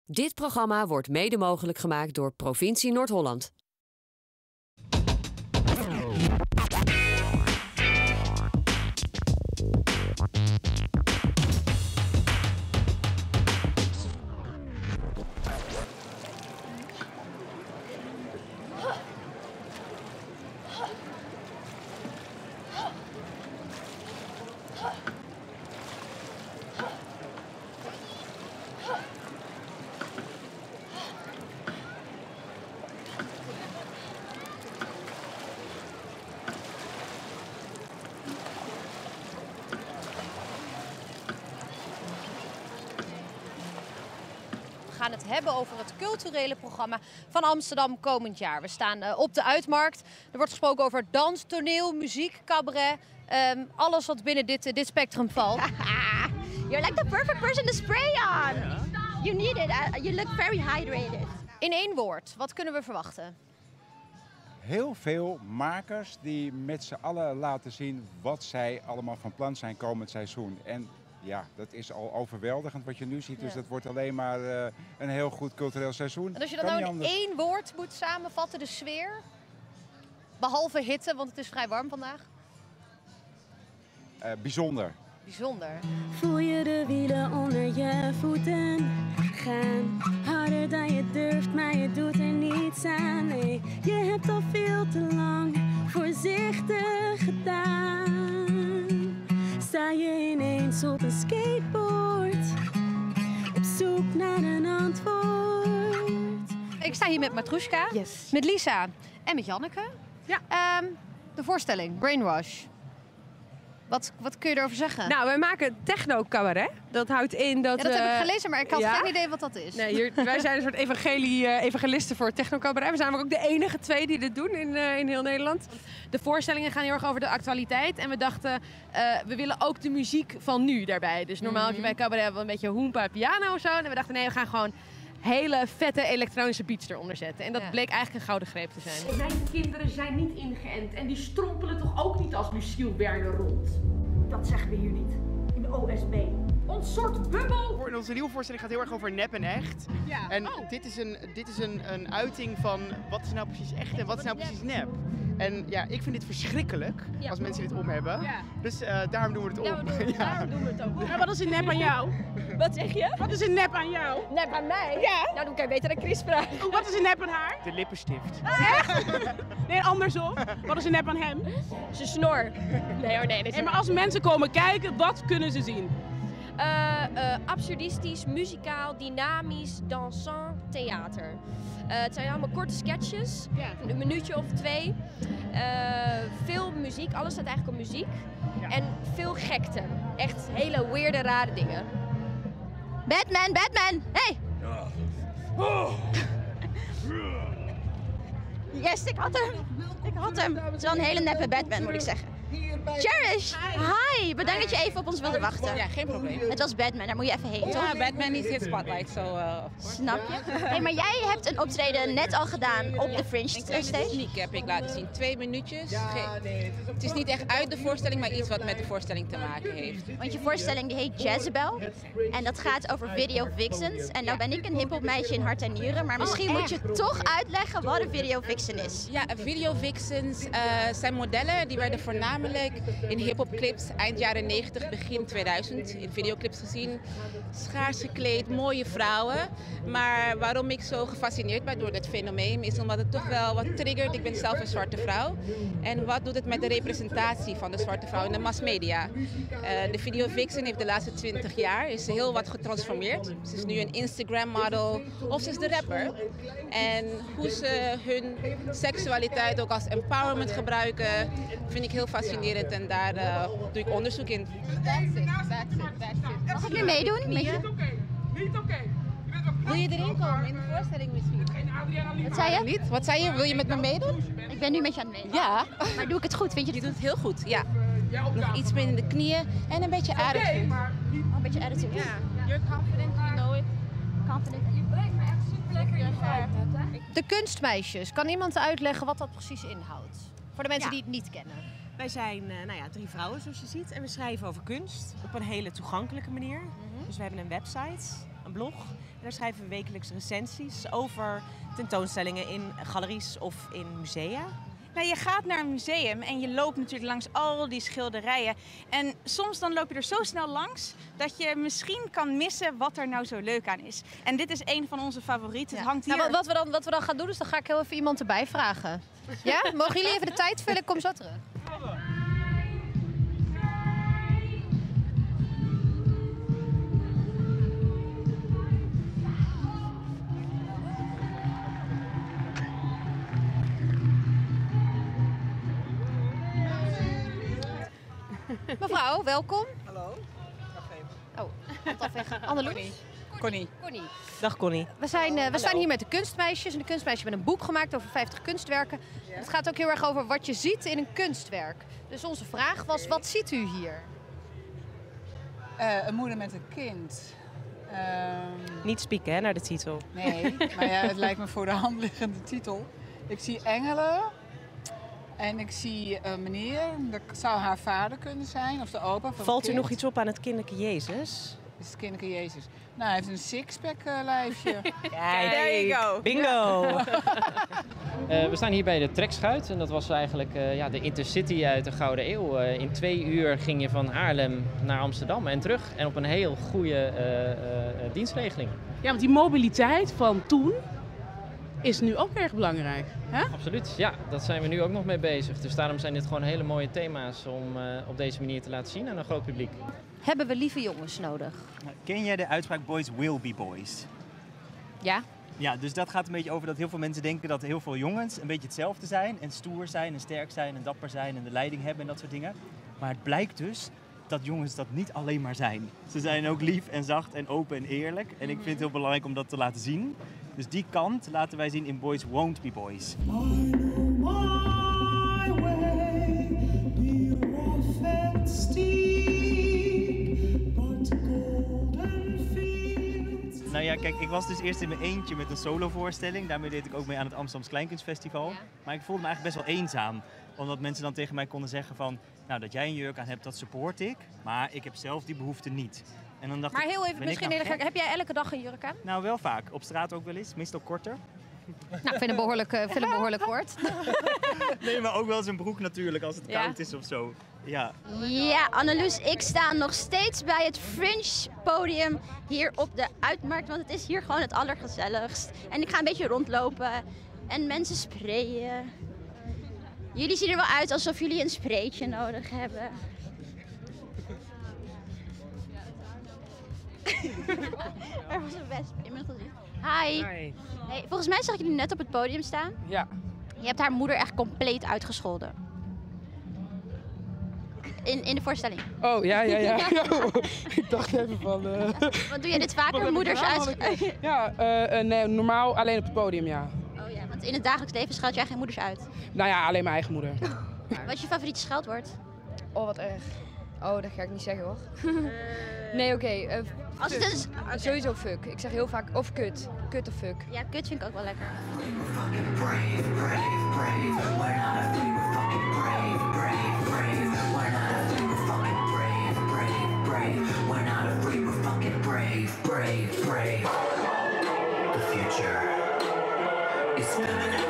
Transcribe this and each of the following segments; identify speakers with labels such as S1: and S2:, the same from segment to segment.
S1: Dit programma wordt mede mogelijk gemaakt door Provincie Noord-Holland.
S2: We gaan het hebben over het culturele programma van Amsterdam komend jaar. We staan op de Uitmarkt. Er wordt gesproken over dans, toneel, muziek, cabaret. Alles wat binnen dit spectrum valt.
S3: You're like the perfect person to spray on. You need it. You look very hydrated.
S2: In één woord, wat kunnen we verwachten?
S4: Heel veel makers die met z'n allen laten zien wat zij allemaal van plan zijn komend seizoen. En ja, dat is al overweldigend wat je nu ziet. Dus dat wordt alleen maar een heel goed cultureel seizoen.
S2: En als je dat nou in één woord moet samenvatten, de sfeer? Behalve hitte, want het is vrij warm vandaag.
S4: Bijzonder.
S2: Bijzonder.
S5: Voel je de wielen onder je voeten gaan. Harder dan je durft, maar je doet er niets aan. Nee, je hebt al veel te lang voorzichtig gedaan. Sta je ineens op een skateboard, op zoek naar een antwoord.
S2: Ik sta hier met Matrushka, met Lisa en met Janneke.
S6: Ja.
S2: De voorstelling, Brainwash. Wat kun je erover zeggen?
S6: Nou, wij maken techno-cabaret. Dat houdt in dat...
S2: Ja, dat heb ik gelezen, maar ik had geen idee wat dat is.
S6: Nee, wij zijn een soort evangelisten voor techno-cabaret. We zijn namelijk ook de enige twee die dit doen in heel Nederland. De voorstellingen gaan heel erg over de actualiteit. En we dachten, we willen ook de muziek van nu daarbij. Dus normaal heb je bij cabaret wel een beetje hoempa, piano of zo. En we dachten, nee, we gaan gewoon hele vette elektronische beats eronder zetten. En dat bleek eigenlijk een gouden greep te zijn.
S7: Mijn kinderen zijn niet ingeënt en die strompelen toch ook niet als Luciel Werner rond? Dat zeggen we hier niet. In de OSB. Ons soort bubbel!
S8: Onze nieuwe voorstelling gaat heel erg over nep en echt.
S7: Ja.
S8: En dit is een uiting van wat is nou precies echt en wat is nou precies nep. En ja, ik vind dit verschrikkelijk als mensen dit om hebben. Ja. Dus daarom doen we het om.
S7: Daarom doen we het ook.
S9: Maar wat is een nep aan jou?
S7: Wat zeg je?
S9: Wat is een nep aan jou?
S7: Nep aan mij?
S9: Ja.
S7: Nou, dan kan je beter aan Chris vragen.
S9: Wat is een nep aan haar?
S8: De lippenstift.
S9: Echt? Nee, andersom. Wat is een nep aan hem?
S7: Zijn snor. Nee hoor, nee.
S9: Maar als mensen komen kijken, wat kunnen ze zien?
S10: Absurdistisch, muzikaal, dynamisch, dansant theater. Het zijn allemaal korte sketches, een minuutje of 2. Veel muziek, alles staat eigenlijk op muziek. Ja. En veel gekte. Echt hele weirde, rare dingen.
S3: Batman! Hey! Ja. Oh. Yes, ik had hem. Het is wel een hele neppe Batman, moet ik zeggen. Cherish! Hi! Bedankt dat je even op ons wilde wachten.
S11: Ja, geen probleem.
S3: Het was Batman, daar moet je even heen, toch?
S11: Ja, Batman needs his spotlight, so...
S3: Snap je? Hey, maar jij hebt een optreden net al gedaan op de Fringe stage.
S11: Uniek heb ik laten zien. 2 minuutjes. Het is niet echt uit de voorstelling, maar iets wat met de voorstelling te maken heeft.
S3: Want je voorstelling die heet Jezebel. En dat gaat over video vixens. En nou ben ik een hiphop meisje in hart en nieren. Maar misschien moet je toch uitleggen wat een video vixen is.
S11: Ja, video vixens zijn modellen die werden voornamelijk in hiphopclips eind jaren 90, begin 2000 in videoclips gezien. Schaars gekleed, mooie vrouwen. Maar waarom ik zo gefascineerd ben door dit fenomeen is omdat het toch wel wat triggert. Ik ben zelf een zwarte vrouw. En wat doet het met de representatie van de zwarte vrouw in de massmedia? De video vixen heeft de laatste 20 jaar is heel wat getransformeerd. Ze is nu een Instagram model of ze is de rapper. En hoe ze hun seksualiteit ook als empowerment gebruiken vind ik heel fascinerend. En daar doe ik onderzoek in.
S3: That's it. Mag ik nu meedoen?
S9: Niet oké.
S11: Wil je erin komen in de voorstelling misschien?
S3: Wat zei je?
S11: Wat zei je? Wil je met me meedoen?
S3: Ik ben nu met je aan het meedoen.
S11: Ja.
S3: Maar doe ik het goed? Vind je
S11: Je
S3: het
S11: doet het heel goed, ja. Nog iets meer in de knieën en een beetje attitude.
S3: een beetje attitude?
S11: Ja. You're confident, you know it.
S3: Confident.
S11: Je brengt me echt super lekker in
S2: De kunstmeisjes, kan iemand uitleggen wat dat precies inhoudt? Voor de mensen die het niet kennen.
S12: Wij zijn 3 vrouwen zoals je ziet en we schrijven over kunst op een hele toegankelijke manier. Dus we hebben een website een blog. En daar schrijven we wekelijks recensies over tentoonstellingen in galeries of in musea.
S13: Nou, je gaat naar een museum en je loopt natuurlijk langs al die schilderijen. En soms dan loop je er zo snel langs dat je misschien kan missen wat er nou zo leuk aan is. En dit is een van onze favorieten. Het hangt hier.
S2: Nou, wat we dan gaan doen is, dan ga ik heel even iemand erbij vragen. Ja? Mogen jullie even de tijd vullen? Ik kom zo terug. Mevrouw, welkom.
S14: Hallo. Wacht even.
S2: Oh, hand afweg. Anneloes?
S14: Connie.
S2: Connie.
S12: Dag Connie.
S2: We staan hier met de kunstmeisjes. En de kunstmeisjes hebben een boek gemaakt over 50 kunstwerken. Ja. Het gaat ook heel erg over wat je ziet in een kunstwerk. Dus onze vraag was, wat ziet u hier?
S14: Een moeder met een kind.
S12: Niet spieken hè, naar de titel.
S14: Nee, maar ja, het lijkt me voor de hand liggende titel. Ik zie engelen. En ik zie een meneer, dat zou haar vader kunnen zijn, of de opa van
S12: Valt
S14: het
S12: u
S14: kind.
S12: nog iets op aan het kinderke Jezus?
S14: Is het kinderke Jezus? Nou, hij heeft een sixpack lijfje.
S12: Kijk, there you go. Bingo!
S15: We staan hier bij de trekschuit en dat was eigenlijk de intercity uit de Gouden Eeuw. In 2 uur ging je van Haarlem naar Amsterdam en terug en op een heel goede dienstregeling.
S9: Ja, want die mobiliteit van toen is nu ook erg belangrijk. Hè?
S15: Absoluut, ja, dat zijn we nu ook nog mee bezig. Dus daarom zijn dit gewoon hele mooie thema's om op deze manier te laten zien aan een groot publiek.
S2: Hebben we lieve jongens nodig?
S16: Ken jij de uitspraak boys will be boys?
S2: Ja.
S16: Ja, dus dat gaat een beetje over dat heel veel mensen denken dat heel veel jongens een beetje hetzelfde zijn. En stoer zijn en sterk zijn en dapper zijn en de leiding hebben en dat soort dingen. Maar het blijkt dus dat jongens dat niet alleen maar zijn. Ze zijn ook lief en zacht en open en eerlijk. En ik vind het heel belangrijk om dat te laten zien. Dus die kant laten wij zien in Boys Won't Be Boys. Nou ja, kijk, ik was dus eerst in mijn eentje met een solovoorstelling. Daarmee deed ik ook mee aan het Amsterdams Kleinkunstfestival. Ja. Maar ik voelde me eigenlijk best wel eenzaam. Omdat mensen dan tegen mij konden zeggen van, nou, dat jij een jurk aan hebt, dat support ik. Maar ik heb zelf die behoefte niet. En dan dacht
S2: maar heel even, misschien
S16: nou
S2: heb jij elke dag een jurk aan?
S16: Nou, wel vaak. Op straat ook wel eens, meestal korter.
S2: Nou, ik vind het behoorlijk kort.
S16: Nee, maar ook wel eens een broek natuurlijk, als het koud is of zo. Ja.
S3: Ja, Anneloes, ik sta nog steeds bij het Fringe podium hier op de Uitmarkt, want het is hier gewoon het allergezelligst. En ik ga een beetje rondlopen en mensen sprayen. Jullie zien er wel uit alsof jullie een spraytje nodig hebben. Er was een wesp in mijn gezicht. Hi. Hey, volgens mij zag ik jullie net op het podium staan.
S9: Ja.
S3: Je hebt haar moeder echt compleet uitgescholden. In de voorstelling.
S9: Oh, ja. Ik dacht even van...
S3: Want doe je dit vaker, moeders uit?
S9: Ja, nee, normaal alleen op het podium, ja.
S3: Oh ja, want in het dagelijks leven scheld jij geen moeders uit?
S9: Nou ja, alleen mijn eigen moeder.
S3: Wat is je favoriete scheldwoord?
S10: Oh, wat erg. Oh, dat ga ik niet zeggen hoor. Nee, oké.
S3: Als het is...
S10: Sowieso fuck. Ik zeg heel vaak of kut. Kut of fuck.
S3: Ja, kut vind ik ook wel lekker.
S17: The future is feminine.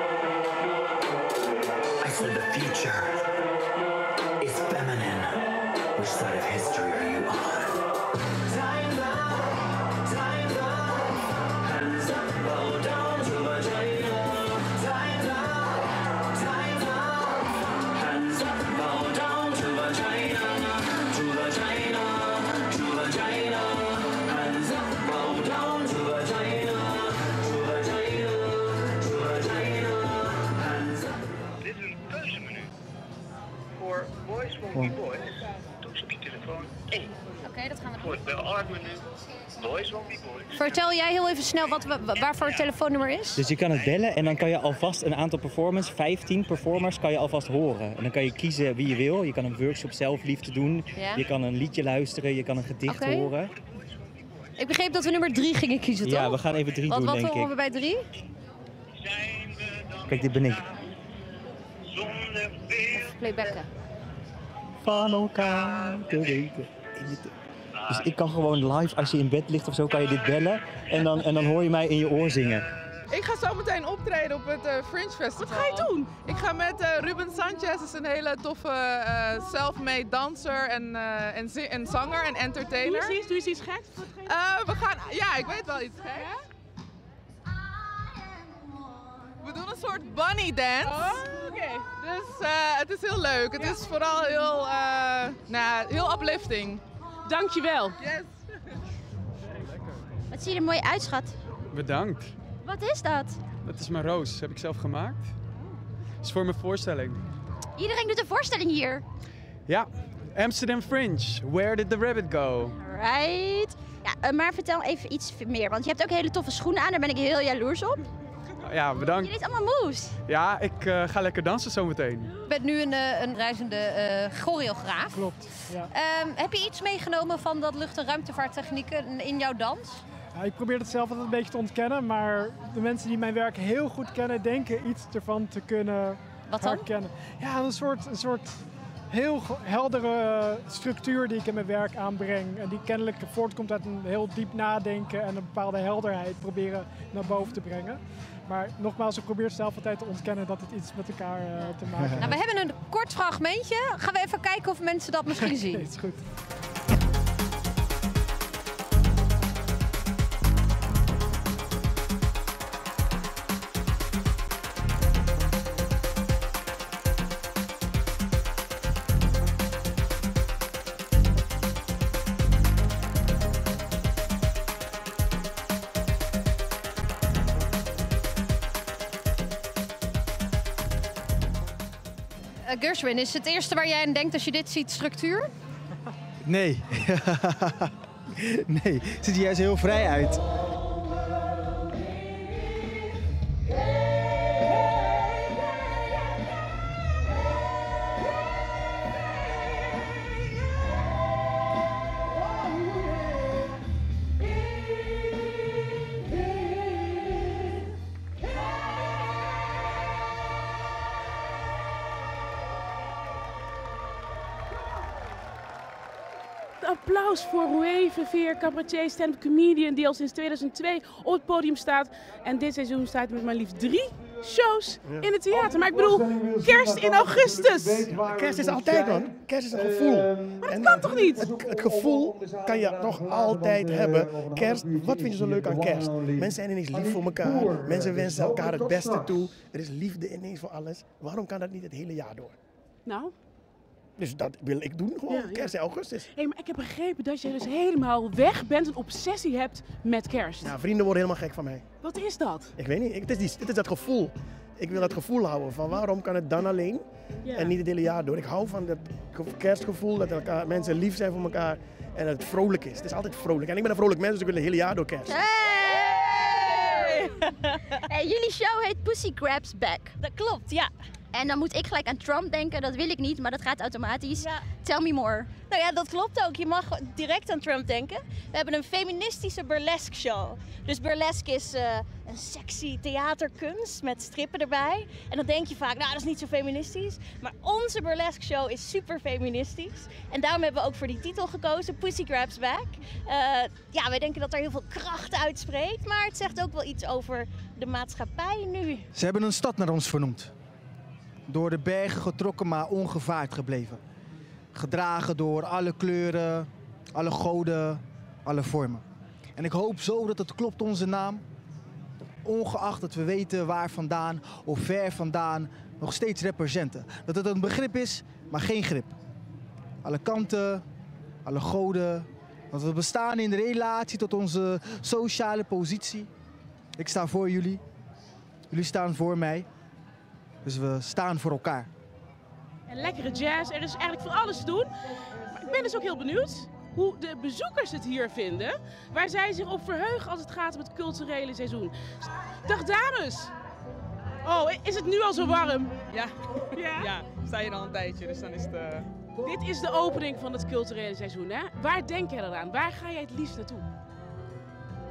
S17: I said the future is feminine. Which side of history are you on? Time's up, time's up. Hands up, bow down to vagina. Time's up, time's up. Hands up, bow down to vagina. To vagina, to vagina. Hands up, bow down to vagina. To vagina, to vagina. Hands up.
S18: Dit is een keuzemenu. Voor Boys Won't Be Boys. Toets op je telefoon 1.
S2: Oké, dat gaan we doen.
S18: Voor het bel-art-menu. Boys Won't Be Boys.
S2: Vertel jij heel even snel waarvoor het telefoonnummer is?
S16: Dus je kan het bellen en dan kan je alvast een aantal performers, 15 performers, kan je alvast horen. En dan kan je kiezen wie je wil. Je kan een workshop zelfliefde doen. Ja. Je kan een liedje luisteren, je kan een gedicht horen.
S2: Ik begreep dat we nummer 3 gingen kiezen, toch?
S16: Ja, we gaan even 3 doen, denk ik.
S2: Wat horen we bij 3?
S16: Kijk, dit ben ik.
S2: Playbacken.
S16: Van elkaar te weten. Dus ik kan gewoon live, als je in bed ligt of zo, kan je dit bellen. En dan hoor je mij in je oor zingen.
S19: Ik ga zo meteen optreden op het Fringe Festival.
S9: Wat ga je doen?
S19: Ik ga met Ruben Sanchez, dat is een hele toffe self-made danser en zanger en entertainer.
S9: Doe eens iets geks?
S19: We gaan, ja, ik weet wel iets geks. We doen een soort bunny dance.
S9: Oh, oké.
S19: Dus het is heel leuk. Het is vooral heel uplifting.
S9: Dankjewel.
S19: Yes.
S3: Wat zie je er mooi uit, schat.
S20: Bedankt.
S3: Wat is dat?
S20: Dat is mijn roos, heb ik zelf gemaakt. Dat is voor mijn voorstelling.
S3: Iedereen doet een voorstelling hier.
S20: Ja, Amsterdam Fringe. Where did the rabbit go?
S3: Right. Ja, maar vertel even iets meer, want je hebt ook hele toffe schoenen aan. Daar ben ik heel jaloers op.
S20: Ja, bedankt.
S3: Je deed allemaal moves.
S20: Ja, ik ga lekker dansen zometeen.
S2: Je bent nu een reizende choreograaf.
S21: Klopt, ja.
S2: Heb je iets meegenomen van dat lucht- en ruimtevaarttechnieken in jouw dans?
S21: Ja, ik probeer het zelf altijd een beetje te ontkennen, maar de mensen die mijn werk heel goed kennen, denken iets ervan te kunnen herkennen. Ja, een soort heel heldere structuur die ik in mijn werk aanbreng. En die kennelijk voortkomt uit een heel diep nadenken en een bepaalde helderheid proberen naar boven te brengen. Maar nogmaals, ik probeer zelf altijd te ontkennen dat het iets met elkaar te maken heeft.
S2: Nou, we hebben een kort fragmentje. Gaan we even kijken of mensen dat misschien zien.
S21: Nee, is goed.
S2: Gershwin, is het eerste waar jij aan denkt als je dit ziet structuur?
S22: Nee. Nee, het ziet er juist heel vrij uit.
S9: Applaus voor Roué Verveer, cabaretier, stand-up comedian die al sinds 2002 op het podium staat. En dit seizoen staat met maar liefst 3 shows in het theater. Maar ik bedoel, kerst in augustus.
S23: Kerst is altijd, man. Kerst is een gevoel.
S9: Maar dat kan toch niet?
S23: Het gevoel kan je toch altijd hebben. Kerst, wat vind je zo leuk aan kerst? Mensen zijn ineens lief voor elkaar. Mensen wensen elkaar het beste toe. Er is liefde ineens voor alles. Waarom kan dat niet het hele jaar door?
S9: Nou?
S23: Dus dat wil ik doen, gewoon kerst in augustus.
S9: Hey, maar ik heb begrepen dat je dus helemaal weg bent, een obsessie hebt met kerst.
S23: Ja, vrienden worden helemaal gek van mij.
S9: Wat is dat?
S23: Ik weet niet, dit is dat gevoel. Ik wil dat gevoel houden van waarom kan het dan alleen en niet het hele jaar door. Ik hou van dat kerstgevoel, dat mensen lief zijn voor elkaar en dat het vrolijk is. Het is altijd vrolijk. En ik ben een vrolijk mens, dus ik wil het hele jaar door kerst.
S3: Hey! Hey, jullie show heet Pussy Grabs Back.
S10: Dat klopt, ja.
S3: En dan moet ik gelijk aan Trump denken, dat wil ik niet, maar dat gaat automatisch. Ja. Tell me more.
S10: Nou ja, dat klopt ook. Je mag direct aan Trump denken. We hebben een feministische burlesque show. Dus burlesque is een sexy theaterkunst met strippen erbij. En dan denk je vaak, nou dat is niet zo feministisch. Maar onze burlesque show is super feministisch. En daarom hebben we ook voor die titel gekozen, Pussy Grabs Back. Ja, wij denken dat er heel veel kracht uitspreekt. Maar het zegt ook wel iets over de maatschappij nu.
S22: Ze hebben een stad naar ons vernoemd. Door de bergen getrokken, maar ongevaard gebleven. Gedragen door alle kleuren, alle goden, alle vormen. En ik hoop zo dat het klopt, onze naam. Ongeacht dat we weten waar vandaan of ver vandaan, nog steeds representen. Dat het een begrip is, maar geen grip. Alle kanten, alle goden. Dat we bestaan in relatie tot onze sociale positie. Ik sta voor jullie. Jullie staan voor mij. Dus we staan voor elkaar.
S9: En lekkere jazz, er is eigenlijk van alles te doen. Maar ik ben dus ook heel benieuwd hoe de bezoekers het hier vinden. Waar zij zich op verheugen als het gaat om het culturele seizoen. Dag dames! Oh, is het nu al zo warm?
S19: Ja, ja, we staan hier al een tijdje, dus dan is het...
S9: Dit is de opening van het culturele seizoen, hè? Waar denk jij dan aan? Waar ga jij het liefst naartoe?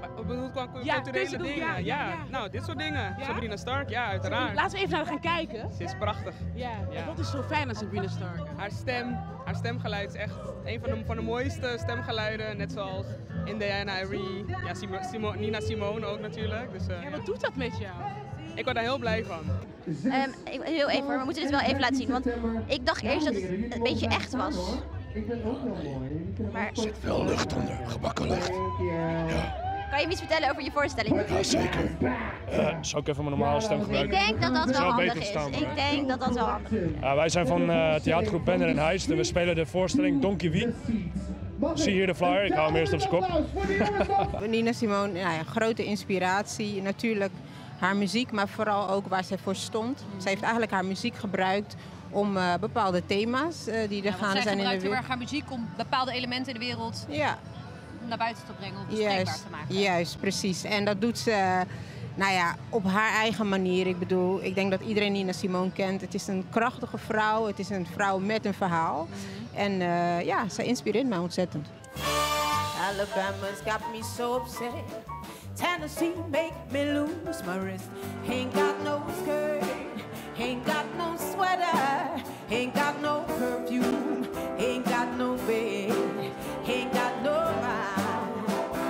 S1: bedoeld qua
S9: Ja,
S1: culturele
S9: tussen-
S1: dingen.
S9: ja.
S1: Nou, dit soort dingen.
S9: Ja?
S1: Sabrina Stark, ja, uiteraard.
S9: Laten we even naar haar gaan kijken.
S1: Ze is prachtig.
S9: Ja.
S1: Ja.
S9: Wat is zo fijn aan Sabrina Stark?
S1: Haar stemgeluid is echt een van de mooiste stemgeluiden. Net zoals Indiana Arie, ja, Nina Simone ook natuurlijk. Dus,
S9: Wat doet dat met jou?
S1: Ik word daar heel blij van.
S3: Heel even hoor, we moeten dit wel even laten zien. Want ik dacht eerst dat het een beetje echt was. Maar...
S4: Er zit veel lucht onder, gebakken lucht. Ja,
S3: Kan je me iets vertellen over je voorstelling?
S4: ja zeker.
S5: Zou ik even mijn normale stem
S3: Ik
S5: gebruiken?
S3: denk dat dat wel
S5: Zou
S3: handig
S5: beter
S3: is.
S5: staan,
S3: Ik denk dat dat wel handig is.
S5: Wij zijn van theatergroep Bender en Heist en we spelen de voorstelling Donkey Wie. Zie hier de flyer, ik hou hem eerst op zijn kop.
S24: Nina Simone, grote inspiratie. Natuurlijk haar muziek, maar vooral ook waar zij voor stond. Zij heeft eigenlijk haar muziek gebruikt om bepaalde thema's die er gaande zijn in de
S2: Zij gebruikt heel
S24: wereld.
S2: erg haar muziek om bepaalde elementen in de wereld naar buiten te brengen, om bespreekbaar te maken.
S24: Juist, precies. En dat doet ze op haar eigen manier. Ik denk dat iedereen Nina Simone kent. Het is een krachtige vrouw, het is een vrouw met een verhaal. En zij inspireert mij ontzettend.
S25: Alabama's got me so upset. Tennessee make me lose my wrist. Ain't got no skirt, ain't got no sweater, ain't got no perfume, ain't got no bed, ain't got no mind.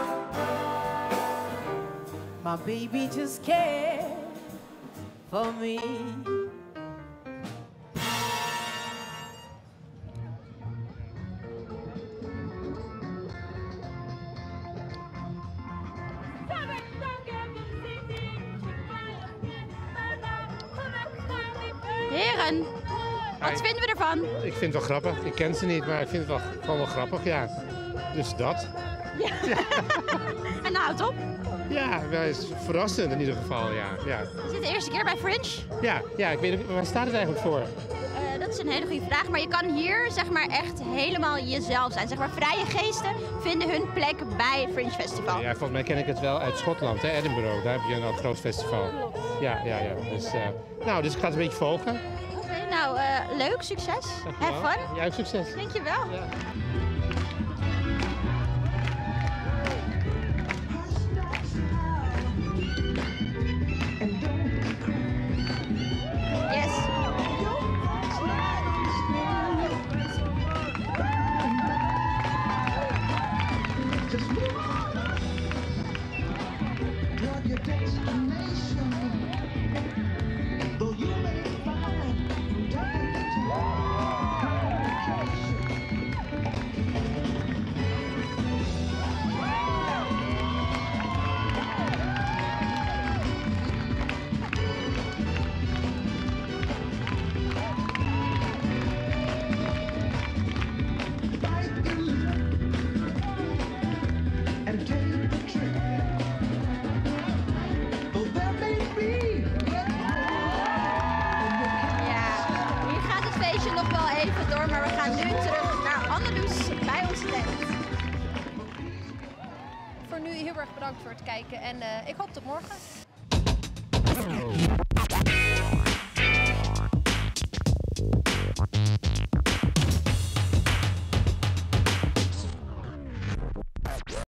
S25: My baby just cared for me.
S3: Heren, wat vinden we ervan?
S26: Ik vind het wel grappig. Ik ken ze niet, maar ik vind het gewoon wel grappig, ja. Dus dat.
S3: En nou, top.
S26: Ja, dat is verrassend in ieder geval, ja.
S3: Is dit de eerste keer bij Fringe?
S26: Ja, ik weet niet, waar staat het eigenlijk voor?
S3: Dat is een hele goede vraag, maar je kan hier zeg maar echt helemaal jezelf zijn. Zeg maar vrije geesten vinden hun plek bij het Fringe Festival.
S26: Ja, volgens mij ken ik het wel uit Schotland, hè, Edinburgh. Daar heb je een groot festival. Ja. Dus ik ga het een beetje volgen.
S3: Oké, leuk, succes. Have fun.
S26: Jij ook succes.
S3: Dankjewel. Yes.
S2: heel erg bedankt voor het kijken en ik hoop tot morgen.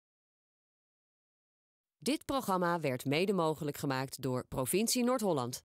S27: Dit programma werd mede mogelijk gemaakt door Provincie Noord-Holland.